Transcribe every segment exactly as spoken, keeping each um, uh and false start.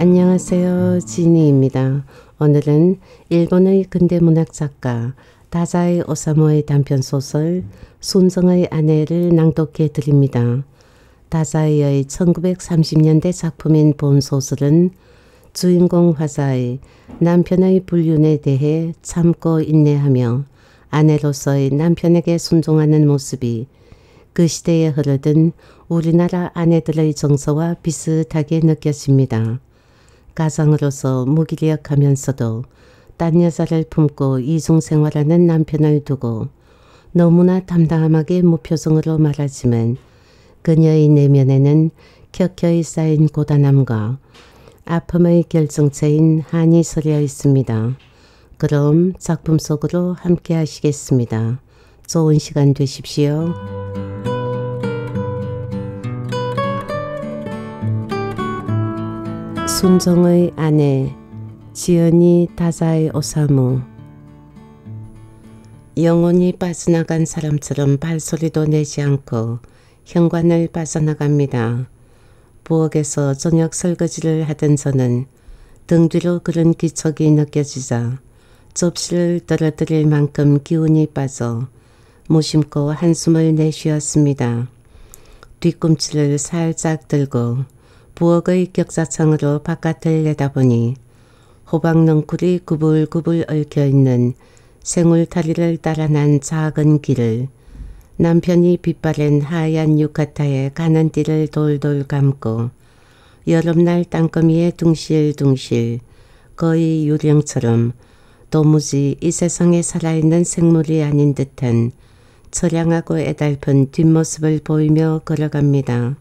안녕하세요. 지니입니다. 오늘은 일본의 근대문학 작가 다자이 오사무의 단편소설 순정의 아내를 낭독해 드립니다. 다자이의 천구백삼십 년대 작품인 본 소설은 주인공 화자의 남편의 불륜에 대해 참고 인내하며 아내로서의 남편에게 순종하는 모습이 그 시대에 흐르던 우리나라 아내들의 정서와 비슷하게 느껴집니다. 가장으로서 무기력하면서도 딴 여자를 품고 이중생활하는 남편을 두고 너무나 담담하게 무표정으로 말하지만 그녀의 내면에는 켜켜이 쌓인 고단함과 아픔의 결정체인 한이 서려 있습니다. 그럼 작품 속으로 함께 하시겠습니다. 좋은 시간 되십시오. 순정의 아내 지연이 다자이 오사무. 영혼이 빠져나간 사람처럼 발소리도 내지 않고 현관을 빠져나갑니다. 부엌에서 저녁 설거지를 하던 저는 등 뒤로 그런 기척이 느껴지자 접시를 떨어뜨릴 만큼 기운이 빠져 무심코 한숨을 내쉬었습니다. 뒤꿈치를 살짝 들고 부엌의 격사창으로 바깥을 내다보니 호박 넝쿨이 구불구불 얽혀있는 생울다리를 따라 난 작은 길을 남편이 빛바랜 하얀 유카타에 가는 띠를 돌돌 감고 여름날 땅거미에 둥실둥실 거의 유령처럼 도무지 이 세상에 살아있는 생물이 아닌 듯한 처량하고 애달픈 뒷모습을 보이며 걸어갑니다.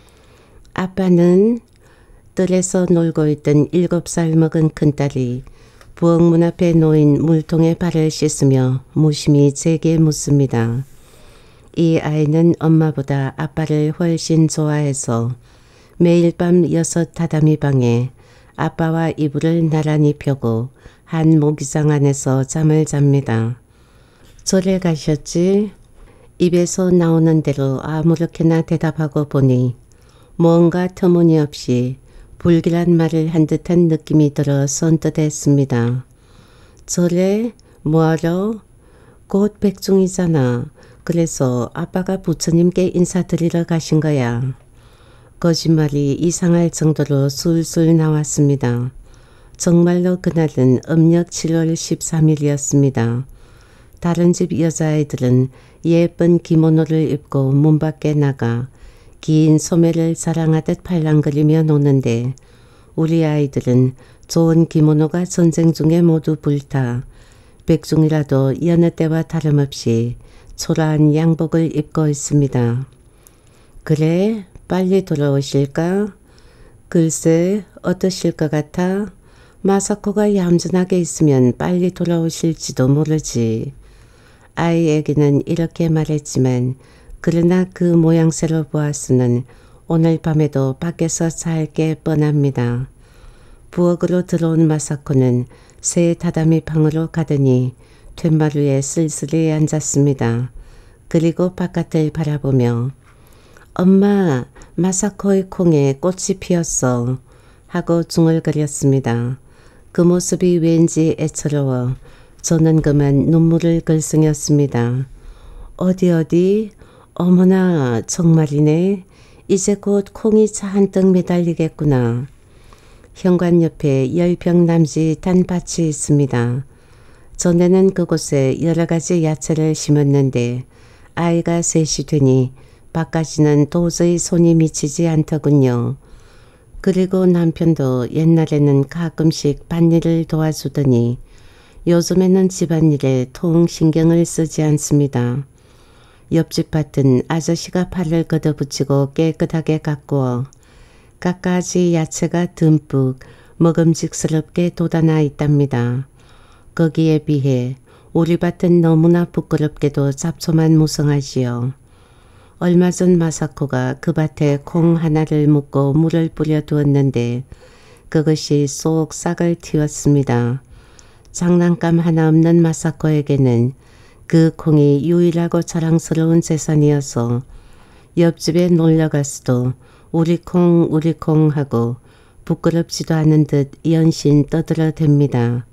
아빠는 뜰에서 놀고 있던 일곱 살 먹은 큰딸이 부엌 문 앞에 놓인 물통에 발을 씻으며 무심히 제게 묻습니다. 이 아이는 엄마보다 아빠를 훨씬 좋아해서 매일 밤 여섯 다다미 방에 아빠와 이불을 나란히 펴고 한 모기장 안에서 잠을 잡니다. 절에 가셨지? 입에서 나오는 대로 아무렇게나 대답하고 보니 뭔가 터무니없이 불길한 말을 한 듯한 느낌이 들어 선뜻했습니다. 절에? 뭐하러? 곧 백중이잖아. 그래서 아빠가 부처님께 인사드리러 가신 거야. 거짓말이 이상할 정도로 술술 나왔습니다. 정말로 그날은 음력 칠월 십삼일이었습니다. 다른 집 여자아이들은 예쁜 기모노를 입고 문 밖에 나가 긴 소매를 자랑하듯 팔랑거리며 노는데 우리 아이들은 좋은 기모노가 전쟁 중에 모두 불타 백중이라도 여느 때와 다름없이 초라한 양복을 입고 있습니다. 그래? 빨리 돌아오실까? 글쎄 어떠실 것 같아? 마사코가 얌전하게 있으면 빨리 돌아오실지도 모르지. 아이에게는 이렇게 말했지만 그러나 그 모양새로 보아서는 오늘 밤에도 밖에서 잘 게 뻔합니다. 부엌으로 들어온 마사코는 새 다다미 방으로 가더니 툇마루에 쓸쓸히 앉았습니다. 그리고 바깥을 바라보며 엄마, 마사코의 콩에 꽃이 피었어 하고 중얼거렸습니다. 그 모습이 왠지 애처로워 저는 그만 눈물을 글썽였습니다. 어디 어디? 어머나 정말이네. 이제 곧 콩이 차 한뜩 매달리겠구나. 현관 옆에 열 평 남짓한 밭이 있습니다. 전에는 그곳에 여러 가지 야채를 심었는데 아이가 셋이 되니 밭까지는 도저히 손이 미치지 않더군요. 그리고 남편도 옛날에는 가끔씩 밭일을 도와주더니 요즘에는 집안일에 통 신경을 쓰지 않습니다. 옆집 밭은 아저씨가 팔을 걷어붙이고 깨끗하게 가꾸어 갖가지 야채가 듬뿍 먹음직스럽게 돋아나 있답니다. 거기에 비해 우리 밭은 너무나 부끄럽게도 잡초만 무성하지요. 얼마 전 마사코가 그 밭에 콩 하나를 묻고 물을 뿌려 두었는데 그것이 쏙 싹을 틔웠습니다. 장난감 하나 없는 마사코에게는 그 콩이 유일하고 자랑스러운 재산이어서 옆집에 놀러갔어도 우리 콩 우리 콩 하고 부끄럽지도 않은 듯 연신 떠들어댑니다.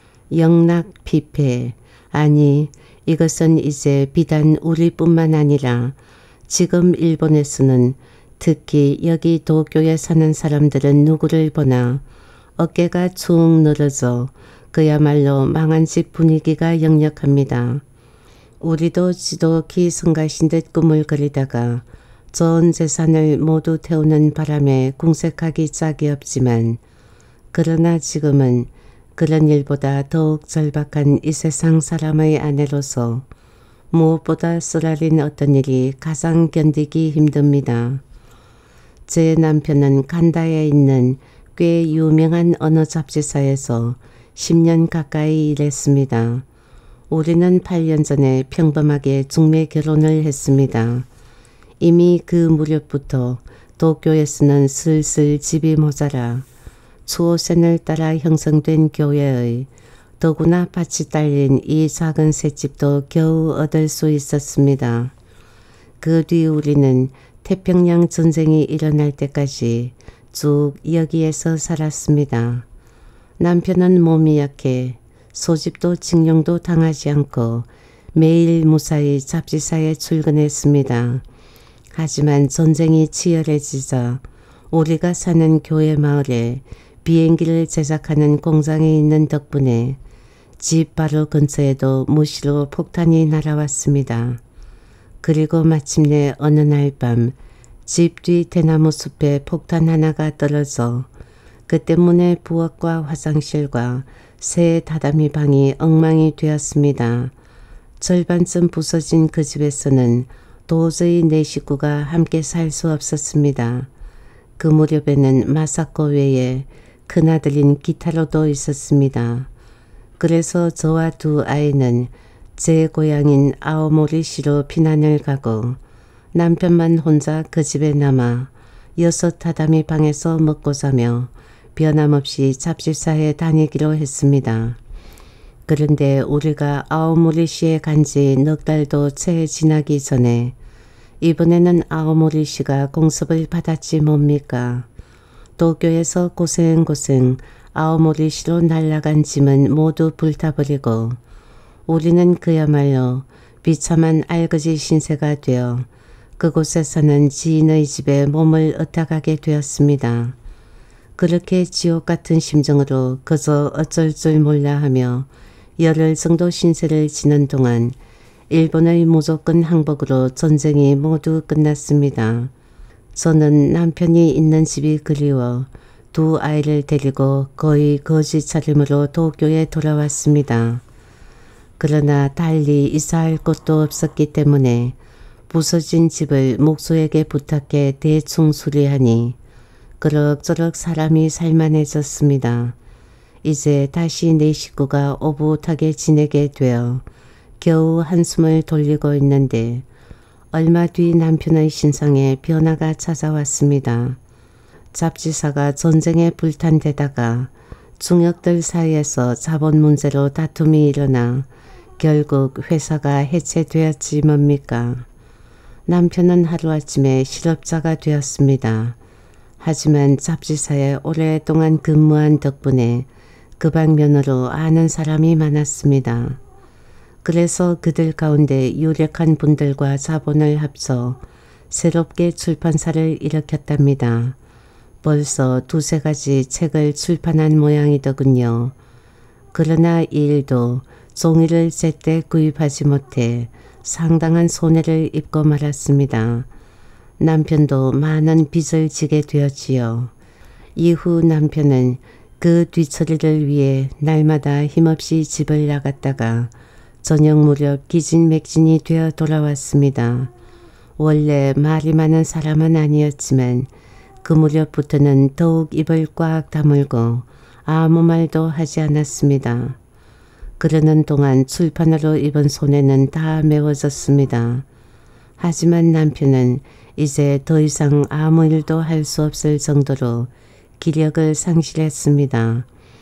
영락 피폐. 아니 이것은 이제 비단 우리뿐만 아니라 지금 일본에서는 특히 여기 도쿄에 사는 사람들은 누구를 보나 어깨가 축 늘어져 그야말로 망한 집 분위기가 역력합니다. 우리도 지독히 성가신 듯 꿈을 그리다가 전 재산을 모두 태우는 바람에 궁색하기 짝이 없지만 그러나 지금은 그런 일보다 더욱 절박한 이 세상 사람의 아내로서 무엇보다 쓰라린 어떤 일이 가장 견디기 힘듭니다. 제 남편은 간다에 있는 꽤 유명한 어느 잡지사에서 십 년 가까이 일했습니다. 우리는 팔 년 전에 평범하게 중매 결혼을 했습니다. 이미 그 무렵부터 도쿄에서는 슬슬 집이 모자라 추호선을 따라 형성된 교회의 더구나 밭이 딸린 이 작은 셋집도 겨우 얻을 수 있었습니다. 그 뒤 우리는 태평양 전쟁이 일어날 때까지 쭉 여기에서 살았습니다. 남편은 몸이 약해 소집도 징용도 당하지 않고 매일 무사히 잡지사에 출근했습니다. 하지만 전쟁이 치열해지자 우리가 사는 교회 마을에 비행기를 제작하는 공장이 있는 덕분에 집 바로 근처에도 무시로 폭탄이 날아왔습니다. 그리고 마침내 어느 날 밤 집 뒤 대나무 숲에 폭탄 하나가 떨어져 그 때문에 부엌과 화장실과 새 다다미 방이 엉망이 되었습니다. 절반쯤 부서진 그 집에서는 도저히 네 식구가 함께 살 수 없었습니다. 그 무렵에는 마사코 외에 큰아들인 기타로도 있었습니다. 그래서 저와 두 아이는 제 고향인 아오모리시로 피난을 가고 남편만 혼자 그 집에 남아 여섯 다다미 방에서 먹고 자며 변함없이 잡지사에 다니기로 했습니다. 그런데 우리가 아오모리시에 간 지 넉 달도 채 지나기 전에 이번에는 아오모리시가 공습을 받았지 뭡니까. 도쿄에서 고생고생 아오모리시로 날아간 짐은 모두 불타버리고 우리는 그야말로 비참한 알거지 신세가 되어 그곳에 사는 지인의 집에 몸을 의탁하게 되었습니다. 그렇게 지옥 같은 심정으로 그저 어쩔 줄 몰라 하며 열흘 정도 신세를 지는 동안 일본의 무조건 항복으로 전쟁이 모두 끝났습니다. 저는 남편이 있는 집이 그리워 두 아이를 데리고 거의 거지 차림으로 도쿄에 돌아왔습니다. 그러나 달리 이사할 곳도 없었기 때문에 부서진 집을 목수에게 부탁해 대충 수리하니 그럭저럭 사람이 살만해졌습니다. 이제 다시 네 식구가 오붓하게 지내게 되어 겨우 한숨을 돌리고 있는데 얼마 뒤 남편의 신상에 변화가 찾아왔습니다. 잡지사가 전쟁에 불탄 데다가 중역들 사이에서 자본 문제로 다툼이 일어나 결국 회사가 해체되었지 뭡니까. 남편은 하루아침에 실업자가 되었습니다. 하지만 잡지사에 오랫동안 근무한 덕분에 그 방면으로 아는 사람이 많았습니다. 그래서 그들 가운데 유력한 분들과 자본을 합쳐 새롭게 출판사를 일으켰답니다. 벌써 두세 가지 책을 출판한 모양이더군요. 그러나 이 일도 종이를 제때 구입하지 못해 상당한 손해를 입고 말았습니다. 남편도 많은 빚을 지게 되었지요. 이후 남편은 그 뒤처리를 위해 날마다 힘없이 집을 나갔다가 저녁 무렵 기진맥진이 되어 돌아왔습니다. 원래 말이 많은 사람은 아니었지만 그 무렵부터는 더욱 입을 꽉 다물고 아무 말도 하지 않았습니다. 그러는 동안 출판으로 입은 손해는 다 메워졌습니다. 하지만 남편은 이제 더 이상 아무 일도 할 수 없을 정도로 기력을 상실했습니다.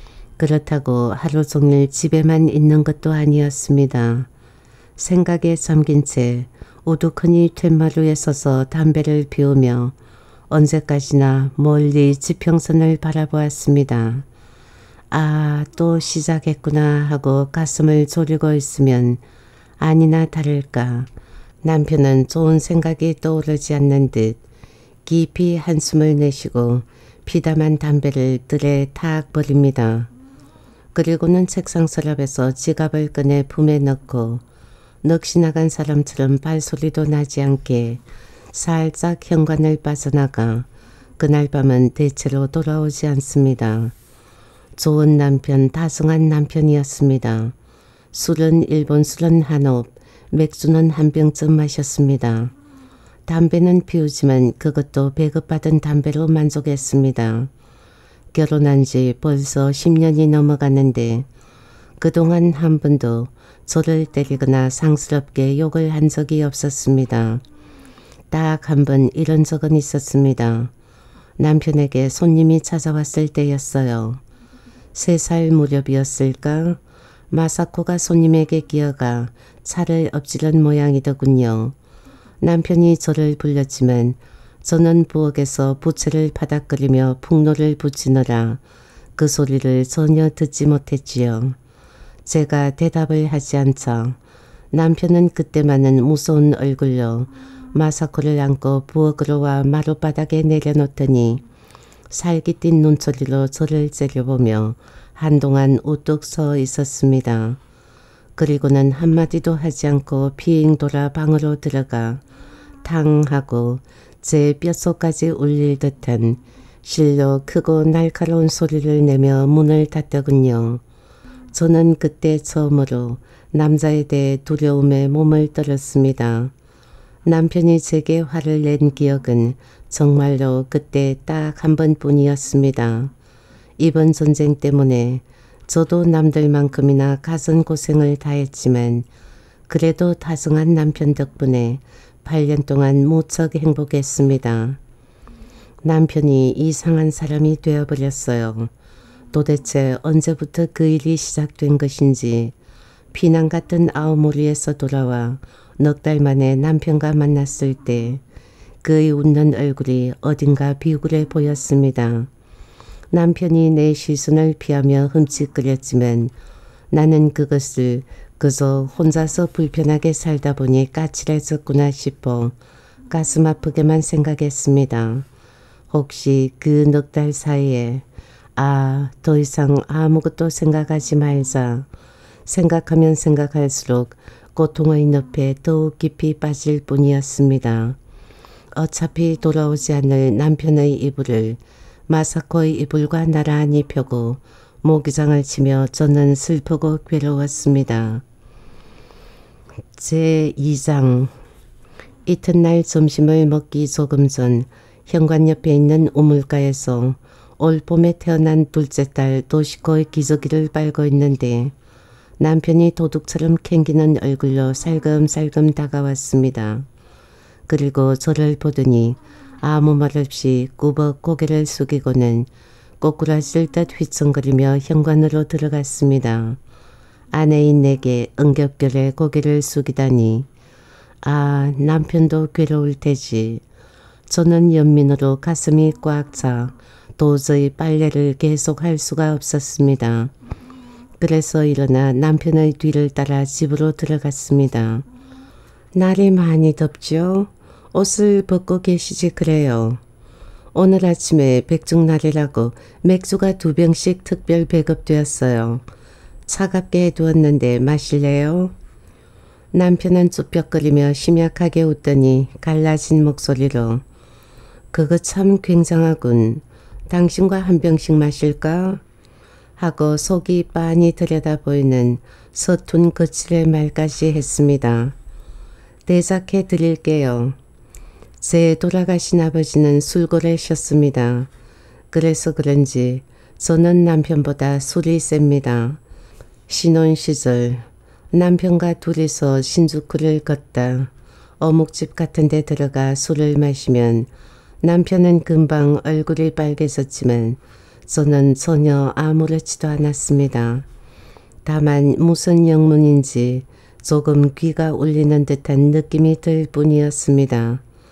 그렇다고 하루 종일 집에만 있는 것도 아니었습니다. 생각에 잠긴 채 우두커니 툇마루에 서서 담배를 피우며 언제까지나 멀리 지평선을 바라보았습니다. 아, 또 시작했구나 하고 가슴을 졸이고 있으면 아니나 다를까 남편은 좋은 생각이 떠오르지 않는 듯 깊이 한숨을 내쉬고 피담한 담배를 뜰에 탁 버립니다. 그리고는 책상 서랍에서 지갑을 꺼내 품에 넣고 넋이 나간 사람처럼 발소리도 나지 않게 살짝 현관을 빠져나가 그날 밤은 대체로 돌아오지 않습니다. 좋은 남편, 다정한 남편이었습니다. 술은 일본 술은 한 옵, 맥주는 한 병쯤 마셨습니다. 담배는 피우지만 그것도 배급받은 담배로 만족했습니다. 결혼한 지 벌써 십 년이 넘어갔는데 그동안 한 번도 저를 때리거나 상스럽게 욕을 한 적이 없었습니다. 딱 한 번 이런 적은 있었습니다. 남편에게 손님이 찾아왔을 때였어요. 세 살 무렵이었을까? 마사코가 손님에게 기어가 차를 엎지른 모양이더군요. 남편이 저를 불렀지만 저는 부엌에서 부채를 파닥거리며 풍로를 붙이느라 그 소리를 전혀 듣지 못했지요. 제가 대답을 하지 않자 남편은 그때만은 무서운 얼굴로 마사코를 안고 부엌으로 와 마룻바닥에 내려놓더니 살깃 띤 눈초리로 저를 째려보며 한동안 우뚝 서 있었습니다. 그리고는 한마디도 하지 않고 빙 돌아 방으로 들어가 탕 하고 제 뼛속까지 울릴 듯한 실로 크고 날카로운 소리를 내며 문을 닫더군요. 저는 그때 처음으로 남자에 대해 두려움에 몸을 떨었습니다. 남편이 제게 화를 낸 기억은 정말로 그때 딱 한 번뿐이었습니다. 이번 전쟁 때문에 저도 남들만큼이나 가슴고생을 다했지만 그래도 다정한 남편 덕분에 팔 년 동안 무척 행복했습니다. 남편이 이상한 사람이 되어버렸어요. 도대체 언제부터 그 일이 시작된 것인지 피난 같은 아오모리에서 돌아와 넉 달 만에 남편과 만났을 때 그의 웃는 얼굴이 어딘가 비굴해 보였습니다. 남편이 내 시선을 피하며 흠칫거렸지만 나는 그것을 그저 혼자서 불편하게 살다 보니 까칠해졌구나 싶어 가슴 아프게만 생각했습니다. 혹시 그 넉 달 사이에 아, 더 이상 아무것도 생각하지 말자. 생각하면 생각할수록 고통의 늪에 더욱 깊이 빠질 뿐이었습니다. 어차피 돌아오지 않을 남편의 이불을 마사코의 이불과 나란히 펴고 모기장을 치며 저는 슬프고 괴로웠습니다. 제이 장 이튿날 점심을 먹기 조금 전 현관 옆에 있는 우물가에서 올 봄에 태어난 둘째 딸 도시코의 기저귀를 빨고 있는데 남편이 도둑처럼 캥기는 얼굴로 살금살금 다가왔습니다. 그리고 저를 보더니 아무 말 없이 꾸벅 고개를 숙이고는 꼬꾸라질 듯 휘청거리며 현관으로 들어갔습니다. 아내인 내게 응겹결에 고개를 숙이다니 아, 남편도 괴로울 테지. 저는 연민으로 가슴이 꽉 차 도저히 빨래를 계속할 수가 없었습니다. 그래서 일어나 남편의 뒤를 따라 집으로 들어갔습니다. 날이 많이 덥죠? 옷을 벗고 계시지 그래요. 오늘 아침에 백중날이라고 맥주가 두 병씩 특별 배급되었어요. 차갑게 해두었는데 마실래요? 남편은 쭈뼛거리며 심약하게 웃더니 갈라진 목소리로 그거 참 굉장하군. 당신과 한 병씩 마실까? 하고 속이 빤히 들여다보이는 서툰 거칠의 말까지 했습니다. 대작해 드릴게요. 제 돌아가신 아버지는 술고래셨습니다. 그래서 그런지 저는 남편보다 술이 셉니다. 신혼 시절 남편과 둘이서 신주쿠를 걷다 어묵집 같은 데 들어가 술을 마시면 남편은 금방 얼굴이 빨개졌지만 저는 전혀 아무렇지도 않았습니다. 다만 무슨 영문인지 조금 귀가 울리는 듯한 느낌이 들 뿐이었습니다.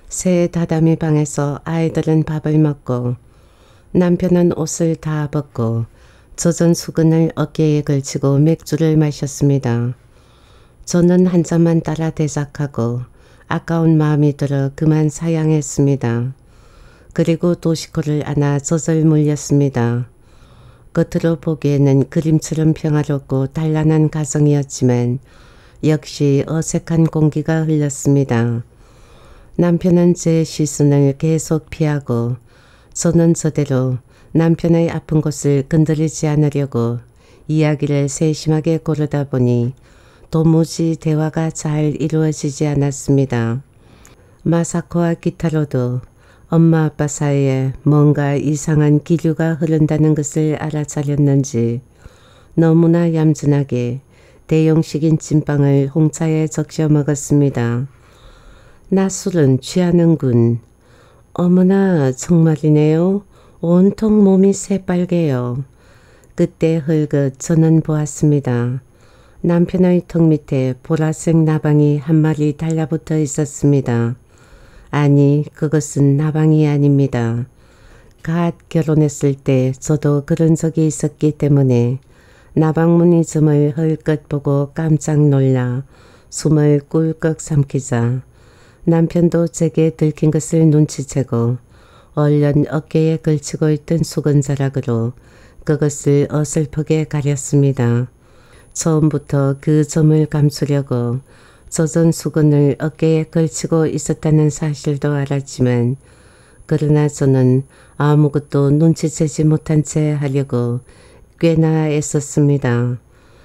새 다다미 방에서 아이들은 밥을 먹고 남편은 옷을 다 벗고 젖은 수건을 어깨에 걸치고 맥주를 마셨습니다. 저는 한 잔만 따라 대작하고 아까운 마음이 들어 그만 사양했습니다. 그리고 도시코를 안아 젖을 물렸습니다. 겉으로 보기에는 그림처럼 평화롭고 단란한 가정이었지만 역시 어색한 공기가 흘렀습니다. 남편은 제 시선을 계속 피하고 저는 저대로 남편의 아픈 곳을 건드리지 않으려고 이야기를 세심하게 고르다 보니 도무지 대화가 잘 이루어지지 않았습니다. 마사코와 기타로도 엄마 아빠 사이에 뭔가 이상한 기류가 흐른다는 것을 알아차렸는지 너무나 얌전하게 대용식인 찐빵을 홍차에 적셔 먹었습니다. 나 술은 취하는군. 어머나 정말이네요. 온통 몸이 새빨개요. 그때 흘긋 저는 보았습니다. 남편의 턱 밑에 보라색 나방이 한 마리 달라붙어 있었습니다. 아니, 그것은 나방이 아닙니다. 갓 결혼했을 때 저도 그런 적이 있었기 때문에 나방 무늬점을 흘끗 보고 깜짝 놀라 숨을 꿀꺽 삼키자 남편도 제게 들킨 것을 눈치채고 얼른 어깨에 걸치고 있던 수건자락으로 그것을 어설프게 가렸습니다. 처음부터 그 점을 감추려고 젖은 수건을 어깨에 걸치고 있었다는 사실도 알았지만 그러나 저는 아무것도 눈치채지 못한 채 하려고 꽤나 애썼습니다.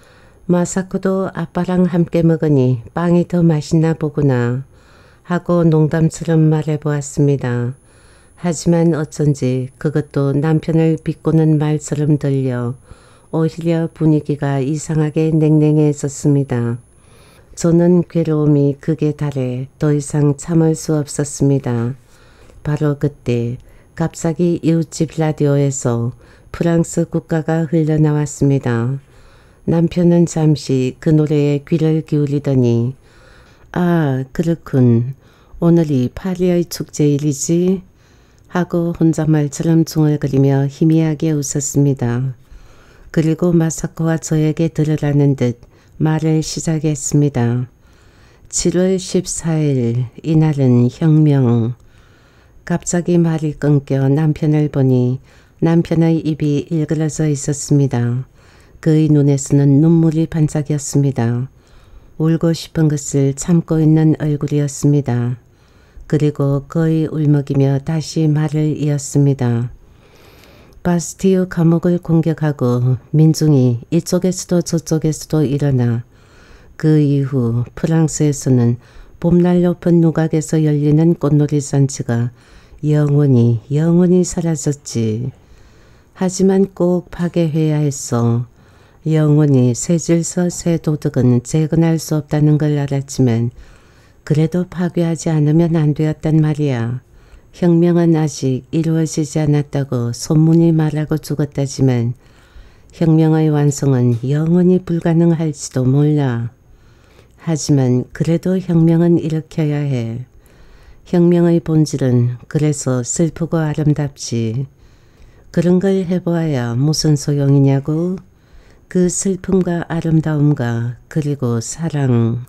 마사코도 아빠랑 함께 먹으니 빵이 더 맛있나 보구나 하고 농담처럼 말해보았습니다. 하지만 어쩐지 그것도 남편을 비꼬는 말처럼 들려 오히려 분위기가 이상하게 냉랭해졌습니다. 저는 괴로움이 극에 달해 더 이상 참을 수 없었습니다. 바로 그때 갑자기 이웃집 라디오에서 프랑스 국가가 흘러나왔습니다. 남편은 잠시 그 노래에 귀를 기울이더니 아 그렇군. 오늘이 파리의 축제일이지? 하고 혼잣말처럼 중얼거리며 희미하게 웃었습니다. 그리고 마사코와 저에게 들으라는 듯 말을 시작했습니다. 칠월 십사일 이날은 혁명. 갑자기 말이 끊겨 남편을 보니 남편의 입이 일그러져 있었습니다. 그의 눈에서는 눈물이 반짝였습니다. 울고 싶은 것을 참고 있는 얼굴이었습니다. 그리고 거의 울먹이며 다시 말을 이었습니다. 바스티유 감옥을 공격하고 민중이 이쪽에서도 저쪽에서도 일어나 그 이후 프랑스에서는 봄날 높은 누각에서 열리는 꽃놀이 잔치가 영원히 영원히 사라졌지. 하지만 꼭 파괴해야 했어. 영원히 새 질서 새 도덕은 재건할 수 없다는 걸 알았지만 그래도 파괴하지 않으면 안 되었단 말이야. 혁명은 아직 이루어지지 않았다고 소문이 말하고 죽었다지만 혁명의 완성은 영원히 불가능할지도 몰라. 하지만 그래도 혁명은 일으켜야 해. 혁명의 본질은 그래서 슬프고 아름답지. 그런 걸 해보아야 무슨 소용이냐고. 그 슬픔과 아름다움과 그리고 사랑.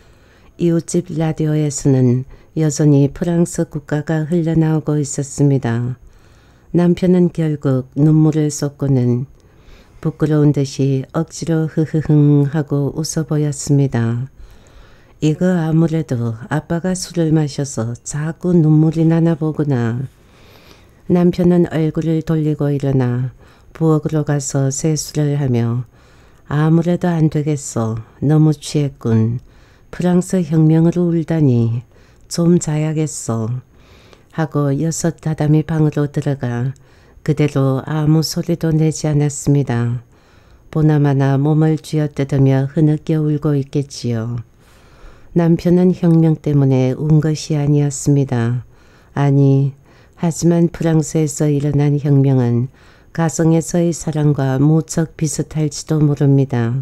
이웃집 라디오에서는 여전히 프랑스 국가가 흘러나오고 있었습니다. 남편은 결국 눈물을 쏟고는 부끄러운 듯이 억지로 흐흐흥 하고 웃어 보였습니다. 이거 아무래도 아빠가 술을 마셔서 자꾸 눈물이 나나 보구나. 남편은 얼굴을 돌리고 일어나 부엌으로 가서 세수를 하며 아무래도 안 되겠어. 너무 취했군. 프랑스 혁명으로 울다니 좀 자야겠어. 하고 여섯 다다미 방으로 들어가 그대로 아무 소리도 내지 않았습니다. 보나마나 몸을 쥐어뜯으며 흐느껴 울고 있겠지요. 남편은 혁명 때문에 운 것이 아니었습니다. 아니, 하지만 프랑스에서 일어난 혁명은 가정에서의 사랑과 무척 비슷할지도 모릅니다.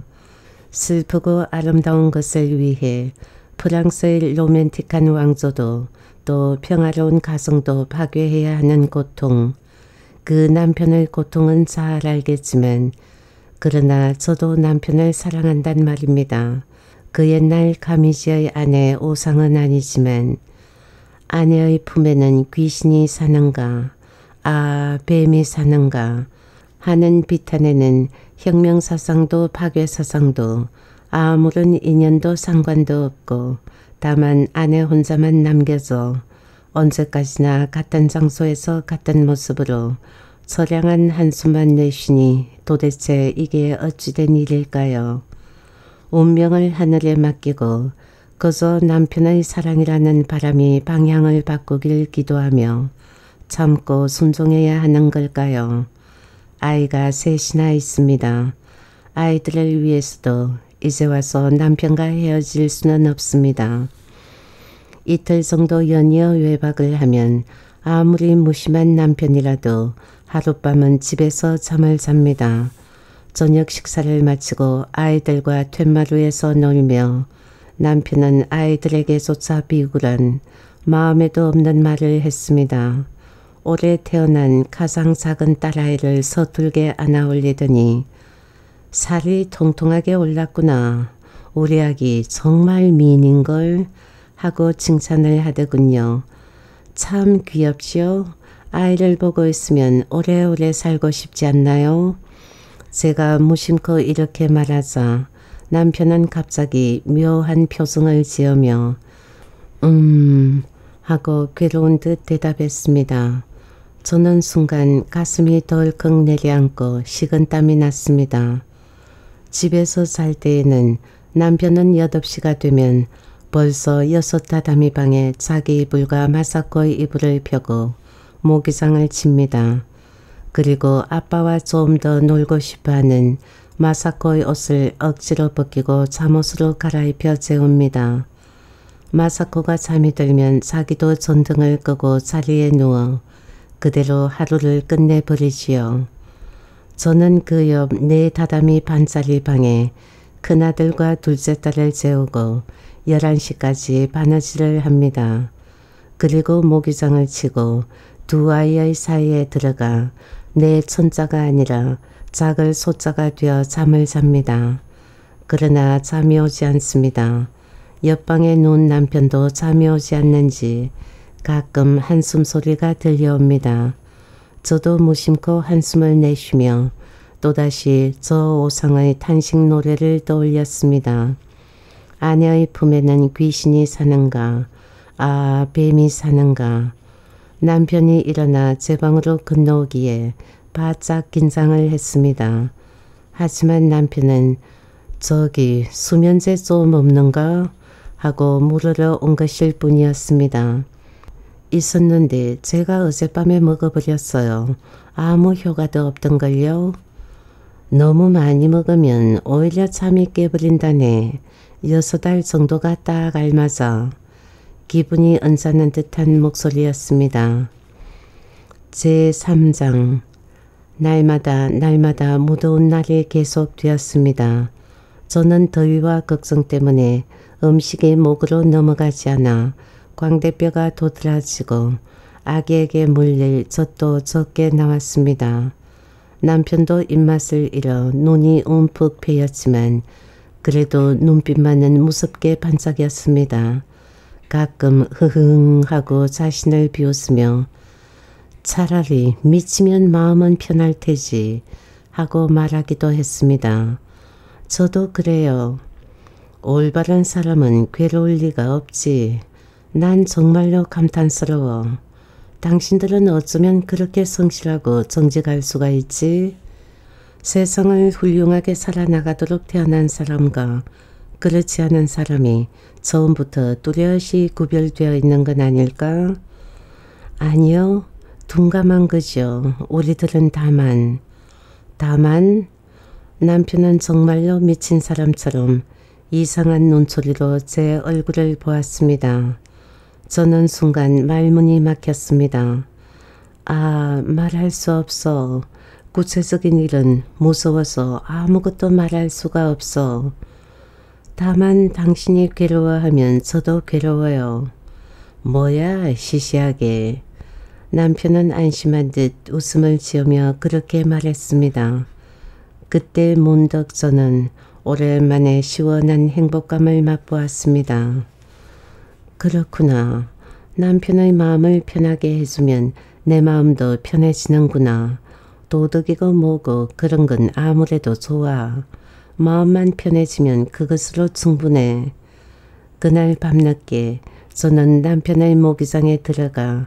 슬프고 아름다운 것을 위해 프랑스의 로맨틱한 왕조도 또 평화로운 가정도 파괴해야 하는 고통, 그 남편의 고통은 잘 알겠지만 그러나 저도 남편을 사랑한단 말입니다. 그 옛날 가미지의 아내 오상은 아니지만 아내의 품에는 귀신이 사는가, 아 뱀이 사는가 하는 비탄에는 혁명사상도 파괴사상도 아무런 인연도 상관도 없고 다만 아내 혼자만 남겨져 언제까지나 같은 장소에서 같은 모습으로 처량한 한숨만 내쉬니 도대체 이게 어찌된 일일까요? 운명을 하늘에 맡기고 그저 남편의 사랑이라는 바람이 방향을 바꾸길 기도하며 참고 순종해야 하는 걸까요? 아이가 셋이나 있습니다. 아이들을 위해서도 이제 와서 남편과 헤어질 수는 없습니다. 이틀 정도 연이어 외박을 하면 아무리 무심한 남편이라도 하룻밤은 집에서 잠을 잡니다. 저녁 식사를 마치고 아이들과 툇마루에서 놀며 남편은 아이들에게조차 비굴한 마음에도 없는 말을 했습니다. 올해 태어난 가장 작은 딸아이를 서툴게 안아 올리더니 살이 통통하게 올랐구나. 우리 아기 정말 미인인걸 하고 칭찬을 하더군요. 참 귀엽시오. 아이를 보고 있으면 오래오래 살고 싶지 않나요? 제가 무심코 이렇게 말하자 남편은 갑자기 묘한 표정을 지으며 음 하고 괴로운 듯 대답했습니다. 저는 순간 가슴이 덜컥 내려앉고 식은땀이 났습니다. 집에서 잘 때에는 남편은 여덟 시가 되면 벌써 여섯 다다미 방에 자기 이불과 마사코의 이불을 펴고 모기장을 칩니다. 그리고 아빠와 좀 더 놀고 싶어하는 마사코의 옷을 억지로 벗기고 잠옷으로 갈아입혀 재웁니다. 마사코가 잠이 들면 자기도 전등을 끄고 자리에 누워 그대로 하루를 끝내버리지요. 저는 그 옆 네 다다미 반짜리 방에 큰아들과 둘째 딸을 재우고 열한 시까지 바느질을 합니다. 그리고 모기장을 치고 두 아이의 사이에 들어가 내 천자가 아니라 작을 소자가 되어 잠을 잡니다. 그러나 잠이 오지 않습니다. 옆방에 누운 남편도 잠이 오지 않는지 가끔 한숨 소리가 들려옵니다. 저도 무심코 한숨을 내쉬며 또다시 저 오상의 탄식 노래를 떠올렸습니다. 아내의 품에는 귀신이 사는가, 아 뱀이 사는가. 남편이 일어나 제 방으로 건너오기에 바짝 긴장을 했습니다. 하지만 남편은 저기 수면제 좀 없는가 하고 물으러 온 것일 뿐이었습니다. 있었는데 제가 어젯밤에 먹어버렸어요. 아무 효과도 없던걸요. 너무 많이 먹으면 오히려 잠이 깨버린다네. 여섯 알 정도가 딱 알맞아. 기분이 언짢은 듯한 목소리였습니다. 제삼 장 날마다 날마다 무더운 날이 계속되었습니다. 저는 더위와 걱정 때문에 음식이 목으로 넘어가지 않아 광대뼈가 도드라지고 아기에게 물릴 젖도 적게 나왔습니다. 남편도 입맛을 잃어 눈이 움푹 패였지만 그래도 눈빛만은 무섭게 반짝였습니다. 가끔 흐흥 하고 자신을 비웃으며 차라리 미치면 마음은 편할 테지 하고 말하기도 했습니다. 저도 그래요. 올바른 사람은 괴로울 리가 없지. 난 정말로 감탄스러워. 당신들은 어쩌면 그렇게 성실하고 정직할 수가 있지? 세상을 훌륭하게 살아나가도록 태어난 사람과 그렇지 않은 사람이 처음부터 뚜렷이 구별되어 있는 건 아닐까? 아니요. 둔감한 거죠. 우리들은 다만. 다만 남편은 정말로 미친 사람처럼 이상한 눈초리로 제 얼굴을 보았습니다. 저는 순간 말문이 막혔습니다. 아, 말할 수 없어. 구체적인 일은 무서워서 아무것도 말할 수가 없어. 다만 당신이 괴로워하면 저도 괴로워요. 뭐야 시시하게. 남편은 안심한 듯 웃음을 지으며 그렇게 말했습니다. 그때 문득 저는 오랜만에 시원한 행복감을 맛보았습니다. 그렇구나. 남편의 마음을 편하게 해주면 내 마음도 편해지는구나. 도덕이고 뭐고 그런 건 아무래도 좋아. 마음만 편해지면 그것으로 충분해. 그날 밤늦게 저는 남편의 모기장에 들어가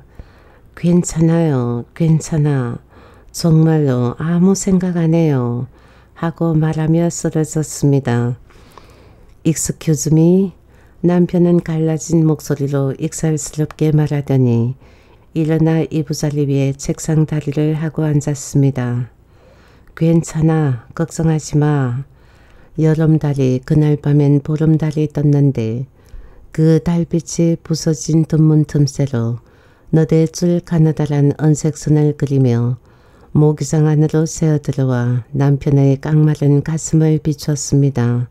괜찮아요. 괜찮아. 정말로 아무 생각 안 해요. 하고 말하며 쓰러졌습니다. Excuse me? 남편은 갈라진 목소리로 익살스럽게 말하더니 일어나 이부자리 위에 책상 다리를 하고 앉았습니다. 괜찮아. 걱정하지 마. 여름달이 그날 밤엔 보름달이 떴는데 그 달빛이 부서진 뒷문 틈새로 너댓줄 가느다란 은색선을 그리며 모기장 안으로 새어들어와 남편의 깡마른 가슴을 비추었습니다.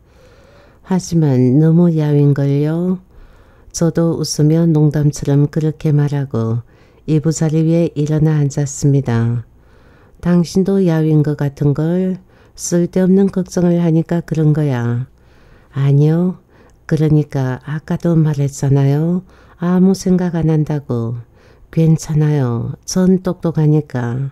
하지만 너무 야윈걸요. 저도 웃으며 농담처럼 그렇게 말하고 이부자리 위에 일어나 앉았습니다. 당신도 야윈 것 같은걸. 쓸데없는 걱정을 하니까 그런 거야. 아니요. 그러니까 아까도 말했잖아요. 아무 생각 안 한다고. 괜찮아요. 전 똑똑하니까.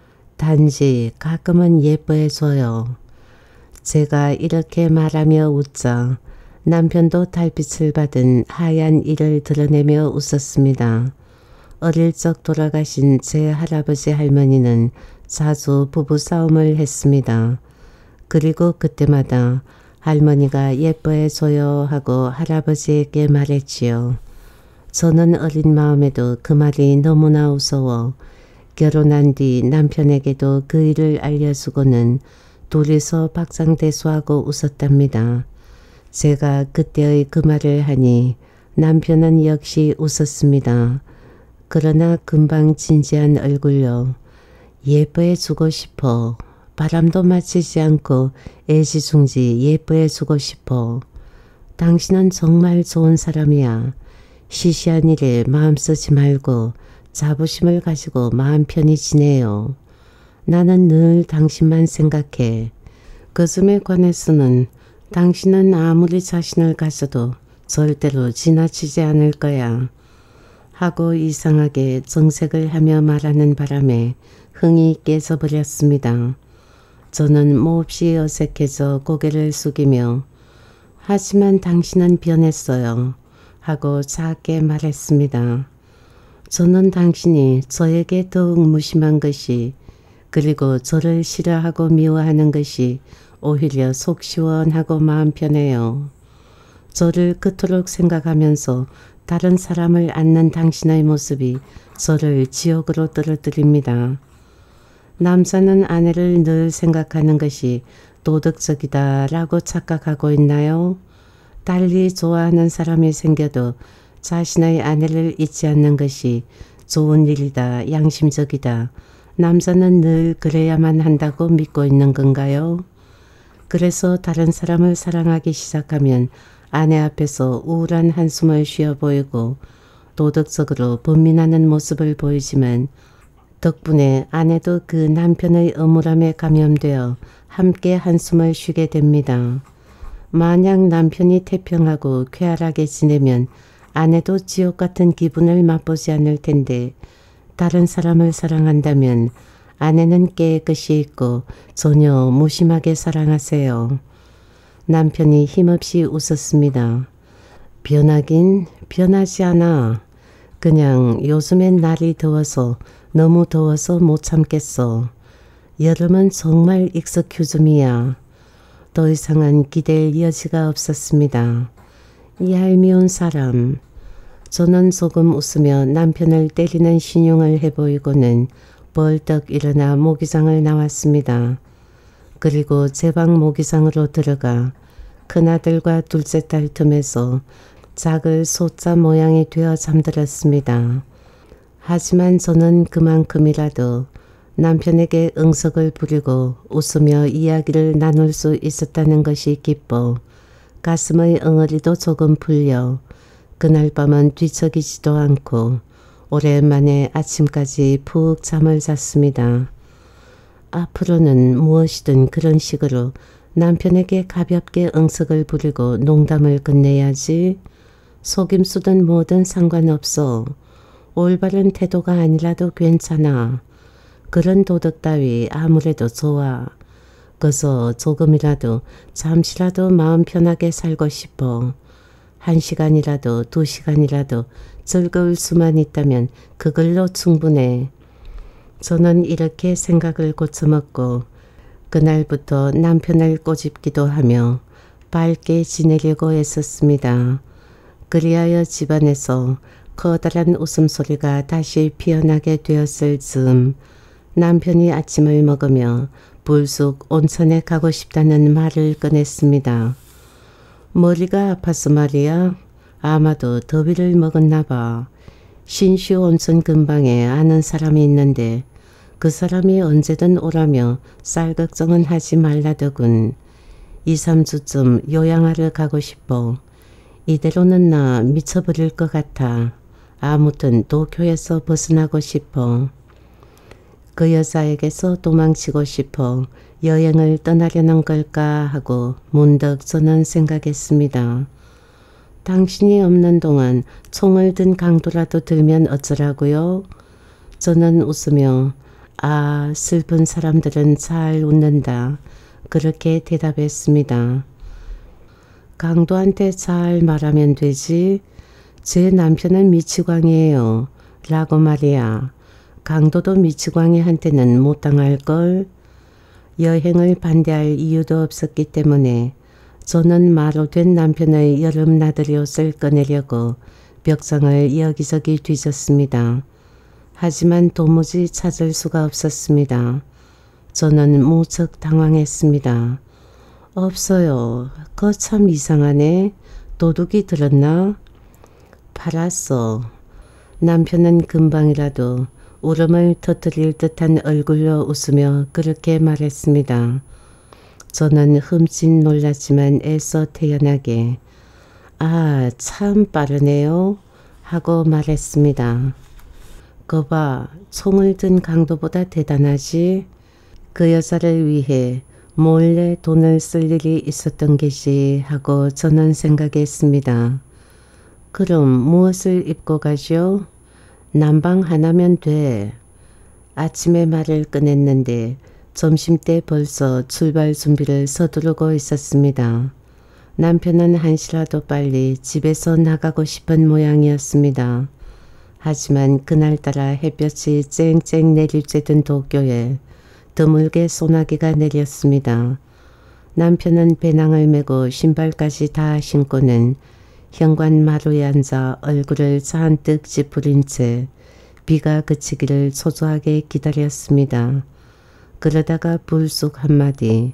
단지 가끔은 예뻐해줘요. 제가 이렇게 말하며 웃자 남편도 달빛을 받은 하얀 이를 드러내며 웃었습니다. 어릴 적 돌아가신 제 할아버지 할머니는 자주 부부싸움을 했습니다. 그리고 그때마다 할머니가 예뻐해줘요 하고 할아버지에게 말했지요. 저는 어린 마음에도 그 말이 너무나 무서워 결혼한 뒤 남편에게도 그 일을 알려주고는 둘이서 박장대소하고 웃었답니다. 제가 그때의 그 말을 하니 남편은 역시 웃었습니다. 그러나 금방 진지한 얼굴로 예뻐해주고 싶어. 바람도 맞히지 않고 애지중지 예뻐해주고 싶어. 당신은 정말 좋은 사람이야. 시시한 일에 마음 쓰지 말고 자부심을 가지고 마음 편히 지내요. 나는 늘 당신만 생각해. 그 점에 관해서는 당신은 아무리 자신을 가져도 절대로 지나치지 않을 거야. 하고 이상하게 정색을 하며 말하는 바람에 흥이 깨져버렸습니다. 저는 몹시 어색해져 고개를 숙이며 하지만 당신은 변했어요. 하고 작게 말했습니다. 저는 당신이 저에게 더욱 무심한 것이 그리고 저를 싫어하고 미워하는 것이 오히려 속 시원하고 마음 편해요. 저를 그토록 생각하면서 다른 사람을 안는 당신의 모습이 저를 지옥으로 떨어뜨립니다. 남자는 아내를 늘 생각하는 것이 도덕적이다 라고 착각하고 있나요? 달리 좋아하는 사람이 생겨도 자신의 아내를 잊지 않는 것이 좋은 일이다, 양심적이다. 남자는 늘 그래야만 한다고 믿고 있는 건가요? 그래서 다른 사람을 사랑하기 시작하면 아내 앞에서 우울한 한숨을 쉬어 보이고 도덕적으로 분민하는 모습을 보이지만 덕분에 아내도 그 남편의 음울함에 감염되어 함께 한숨을 쉬게 됩니다. 만약 남편이 태평하고 쾌활하게 지내면 아내도 지옥 같은 기분을 맛보지 않을 텐데 다른 사람을 사랑한다면 아내는 깨끗이 있고 전혀 무심하게 사랑하세요. 남편이 힘없이 웃었습니다. 변하긴 변하지 않아. 그냥 요즘엔 날이 더워서 너무 더워서 못 참겠어. 여름은 정말 익스큐즈미야. 더 이상은 기댈 여지가 없었습니다. 얄미운 사람. 저는 조금 웃으며 남편을 때리는 신용을 해보이고는 벌떡 일어나 모기장을 나왔습니다. 그리고 제 방 모기장으로 들어가 큰아들과 둘째 딸 틈에서 작을 소자 모양이 되어 잠들었습니다. 하지만 저는 그만큼이라도 남편에게 응석을 부리고 웃으며 이야기를 나눌 수 있었다는 것이 기뻐 가슴의 응어리도 조금 풀려 그날 밤은 뒤척이지도 않고 오랜만에 아침까지 푹 잠을 잤습니다. 앞으로는 무엇이든 그런 식으로 남편에게 가볍게 응석을 부리고 농담을 끝내야지. 속임수든 뭐든 상관없어. 올바른 태도가 아니라도 괜찮아. 그런 도덕 따위 아무래도 좋아. 그저 조금이라도 잠시라도 마음 편하게 살고 싶어. 한 시간이라도 두 시간이라도 즐거울 수만 있다면 그걸로 충분해. 저는 이렇게 생각을 고쳐먹고 그날부터 남편을 꼬집기도 하며 밝게 지내려고 애썼습니다. 그리하여 집안에서 커다란 웃음소리가 다시 피어나게 되었을 즈음 남편이 아침을 먹으며 불쑥 온천에 가고 싶다는 말을 꺼냈습니다. 머리가 아파서 말이야. 아마도 더위를 먹었나 봐. 신슈 온천 근방에 아는 사람이 있는데 그 사람이 언제든 오라며 쌀 걱정은 하지 말라더군. 이삼 주쯤 요양하러 가고 싶어. 이대로는 나 미쳐버릴 것 같아. 아무튼 도쿄에서 벗어나고 싶어. 그 여자에게서 도망치고 싶어 여행을 떠나려는 걸까 하고 문득 저는 생각했습니다. 당신이 없는 동안 총을 든 강도라도 들면 어쩌라고요? 저는 웃으며 아, 슬픈 사람들은 잘 웃는다. 그렇게 대답했습니다. 강도한테 잘 말하면 되지. 제 남편은 미치광이에요. 라고 말이야. 강도도 미치광이한테는 못 당할걸. 여행을 반대할 이유도 없었기 때문에 저는 마로 된 남편의 여름 나들이 옷을 꺼내려고 벽장을 여기저기 뒤졌습니다. 하지만 도무지 찾을 수가 없었습니다. 저는 무척 당황했습니다. 없어요. 그거 참 이상하네. 도둑이 들었나? 팔았어. 남편은 금방이라도 울음을 터뜨릴 듯한 얼굴로 웃으며 그렇게 말했습니다. 저는 흠칫 놀랐지만 애써 태연하게 아, 참 빠르네요. 하고 말했습니다. 거봐, 총을 든 강도보다 대단하지. 그 여자를 위해 몰래 돈을 쓸 일이 있었던 게지 하고 저는 생각했습니다. 그럼 무엇을 입고 가죠? 남방 하나면 돼. 아침에 말을 꺼냈는데 점심때 벌써 출발 준비를 서두르고 있었습니다. 남편은 한시라도 빨리 집에서 나가고 싶은 모양이었습니다. 하지만 그날따라 햇볕이 쨍쨍 내리쬐던 도쿄에 드물게 소나기가 내렸습니다. 남편은 배낭을 메고 신발까지 다 신고는 현관 마루에 앉아 얼굴을 잔뜩 찌푸린 채 비가 그치기를 초조하게 기다렸습니다. 그러다가 불쑥 한마디.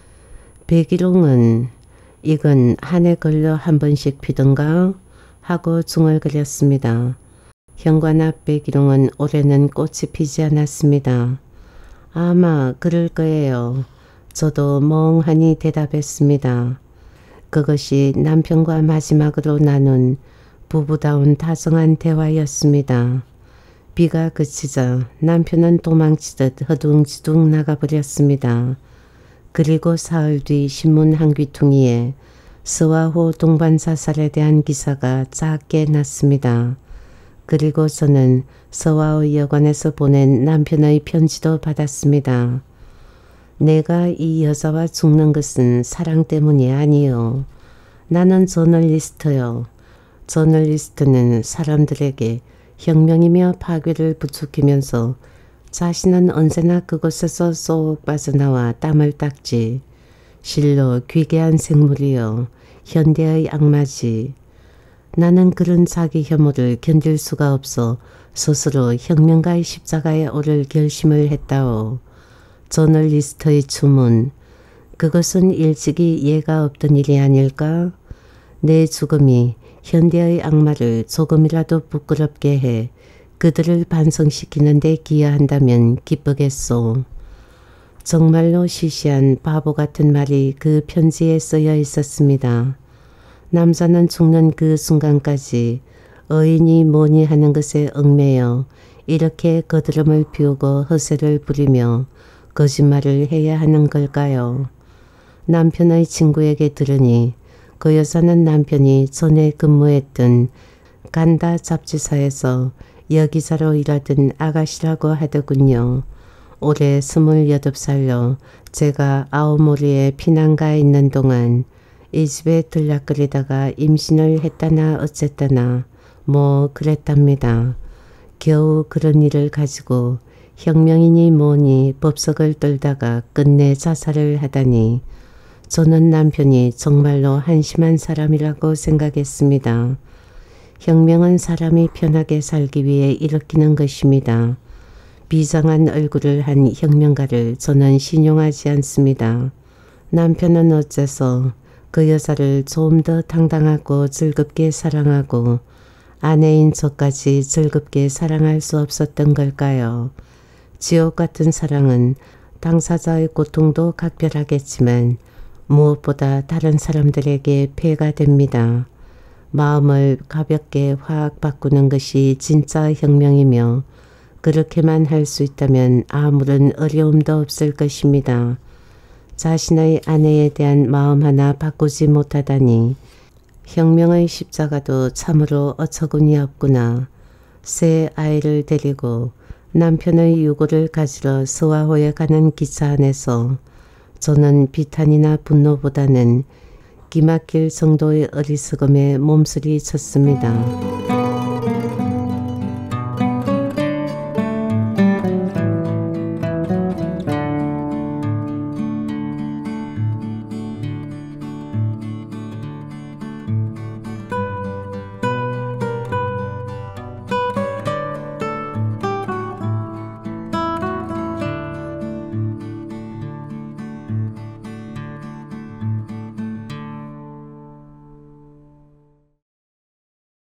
백일홍은 이건 한 해 걸려 한 번씩 피던가? 하고 중얼거렸습니다. 현관 앞 백일홍은 올해는 꽃이 피지 않았습니다. 아마 그럴 거예요. 저도 멍하니 대답했습니다. 그것이 남편과 마지막으로 나눈 부부다운 다정한 대화였습니다. 비가 그치자 남편은 도망치듯 허둥지둥 나가버렸습니다. 그리고 사흘 뒤 신문 한 귀퉁이에 스와호 동반 자살에 대한 기사가 작게 났습니다. 그리고 저는 스와호 여관에서 보낸 남편의 편지도 받았습니다. 내가 이 여자와 죽는 것은 사랑 때문이 아니요. 나는 저널리스트요. 저널리스트는 사람들에게 혁명이며 파괴를 부추기면서 자신은 언제나 그곳에서 쏙 빠져나와 땀을 닦지. 실로 귀괴한 생물이요. 현대의 악마지. 나는 그런 자기 혐오를 견딜 수가 없어 스스로 혁명가의 십자가에 오를 결심을 했다오. 저널리스트의 주문. 그것은 일찍이 예가 없던 일이 아닐까? 내 죽음이 현대의 악마를 조금이라도 부끄럽게 해 그들을 반성시키는 데 기여한다면 기쁘겠소. 정말로 시시한 바보 같은 말이 그 편지에 쓰여 있었습니다. 남자는 죽는 그 순간까지 의인이 뭐니 하는 것에 얽매여 이렇게 거드름을 피우고 허세를 부리며 거짓말을 해야 하는 걸까요? 남편의 친구에게 들으니 그 여자는 남편이 전에 근무했던 간다 잡지사에서 여기자로 일하던 아가씨라고 하더군요. 올해 스물여덟 살로 제가 아오모리에 피난가 있는 동안 이 집에 들락거리다가 임신을 했다나 어쨌다나 뭐 그랬답니다. 겨우 그런 일을 가지고 혁명이니 뭐니 법석을 떨다가 끝내 자살을 하다니 저는 남편이 정말로 한심한 사람이라고 생각했습니다. 혁명은 사람이 편하게 살기 위해 일으키는 것입니다. 비장한 얼굴을 한 혁명가를 저는 신용하지 않습니다. 남편은 어째서 그 여자를 좀 더 당당하고 즐겁게 사랑하고 아내인 저까지 즐겁게 사랑할 수 없었던 걸까요? 지옥 같은 사랑은 당사자의 고통도 각별하겠지만 무엇보다 다른 사람들에게 폐가 됩니다. 마음을 가볍게 확 바꾸는 것이 진짜 혁명이며 그렇게만 할 수 있다면 아무런 어려움도 없을 것입니다. 자신의 아내에 대한 마음 하나 바꾸지 못하다니 혁명의 십자가도 참으로 어처구니 없구나. 새 아이를 데리고 남편의 유고를 가지러 스와호에 가는 기차 안에서 저는 비탄이나 분노보다는 기막힐 정도의 어리석음에 몸서리 쳤습니다.